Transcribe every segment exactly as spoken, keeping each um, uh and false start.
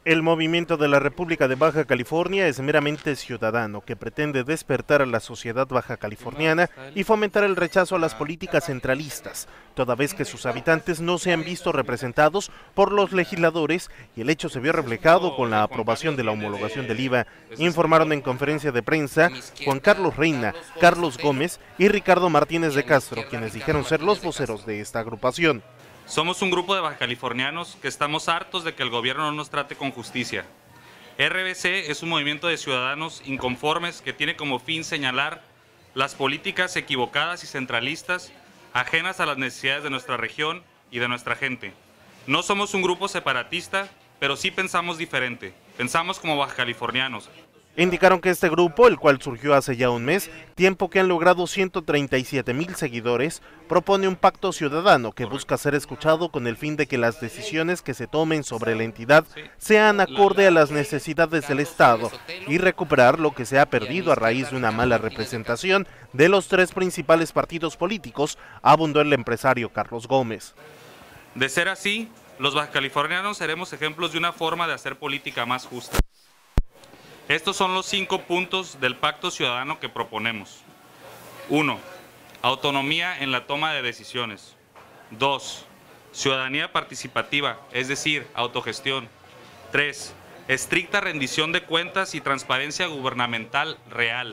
El movimiento de la República de Baja California es meramente ciudadano, que pretende despertar a la sociedad baja californiana y fomentar el rechazo a las políticas centralistas, toda vez que sus habitantes no se han visto representados por los legisladores y el hecho se vio reflejado con la aprobación de la homologación del I V A, informaron en conferencia de prensa Juan Carlos Reina, Carlos Gómez y Ricardo Martínez de Castro, quienes dijeron ser los voceros de esta agrupación. Somos un grupo de bajacalifornianos que estamos hartos de que el gobierno no nos trate con justicia. R B C es un movimiento de ciudadanos inconformes que tiene como fin señalar las políticas equivocadas y centralistas ajenas a las necesidades de nuestra región y de nuestra gente. No somos un grupo separatista, pero sí pensamos diferente. Pensamos como bajacalifornianos. Indicaron que este grupo, el cual surgió hace ya un mes, tiempo que han logrado ciento treinta y siete mil seguidores, propone un pacto ciudadano que busca ser escuchado con el fin de que las decisiones que se tomen sobre la entidad sean acorde a las necesidades del Estado y recuperar lo que se ha perdido a raíz de una mala representación de los tres principales partidos políticos, abundó el empresario Carlos Gómez. De ser así, los bajacalifornianos seremos ejemplos de una forma de hacer política más justa. Estos son los cinco puntos del pacto ciudadano que proponemos. uno. Autonomía en la toma de decisiones. dos. Ciudadanía participativa, es decir, autogestión. tres. Estricta rendición de cuentas y transparencia gubernamental real.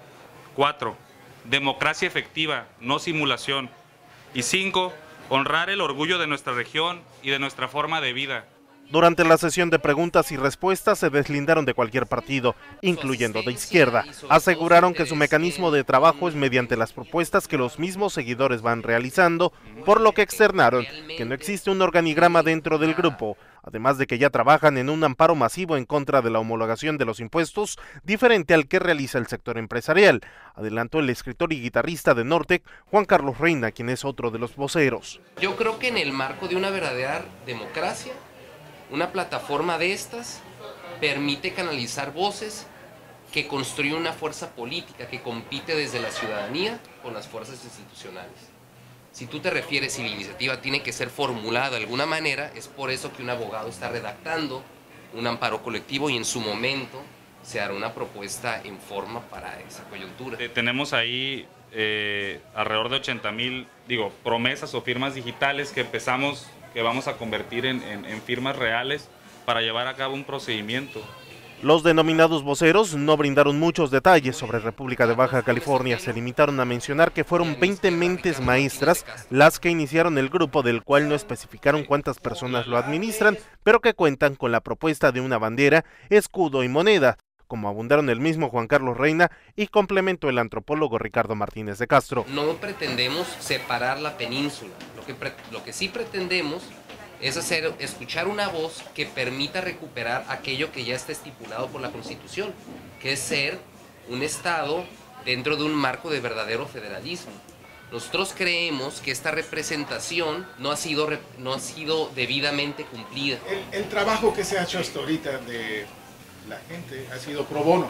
cuatro. Democracia efectiva, no simulación. Y cinco. Honrar el orgullo de nuestra región y de nuestra forma de vida. Durante la sesión de preguntas y respuestas se deslindaron de cualquier partido, incluyendo de izquierda. Aseguraron que su mecanismo de trabajo es mediante las propuestas que los mismos seguidores van realizando, por lo que externaron que no existe un organigrama dentro del grupo, además de que ya trabajan en un amparo masivo en contra de la homologación de los impuestos, diferente al que realiza el sector empresarial, adelantó el escritor y guitarrista de Nortec, Juan Carlos Reina, quien es otro de los voceros. Yo creo que en el marco de una verdadera democracia, una plataforma de estas permite canalizar voces que construye una fuerza política que compite desde la ciudadanía con las fuerzas institucionales. Si tú te refieres si la iniciativa tiene que ser formulada de alguna manera, es por eso que un abogado está redactando un amparo colectivo y en su momento se hará una propuesta en forma para esa coyuntura. Eh, tenemos ahí eh, alrededor de ochenta mil, digo, promesas o firmas digitales que empezamos que vamos a convertir en, en, en firmas reales para llevar a cabo un procedimiento. Los denominados voceros no brindaron muchos detalles sobre República de Baja California, se limitaron a mencionar que fueron veinte mentes maestras las que iniciaron el grupo, del cual no especificaron cuántas personas lo administran, pero que cuentan con la propuesta de una bandera, escudo y moneda, como abundaron el mismo Juan Carlos Reina y complementó el antropólogo Ricardo Martínez de Castro. No pretendemos separar la península, lo que, pre lo que sí pretendemos es hacer, escuchar una voz que permita recuperar aquello que ya está estipulado por la Constitución, que es ser un Estado dentro de un marco de verdadero federalismo. Nosotros creemos que esta representación no ha sido, no ha sido debidamente cumplida. El, el trabajo que se ha hecho hasta ahorita de la gente ha sido pro bono.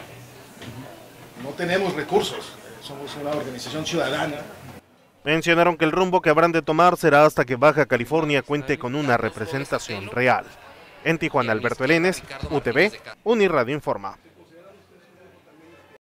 No tenemos recursos, somos una organización ciudadana. Mencionaron que el rumbo que habrán de tomar será hasta que Baja California cuente con una representación real. En Tijuana, Alberto Elenes, U T V, Uniradio Informa.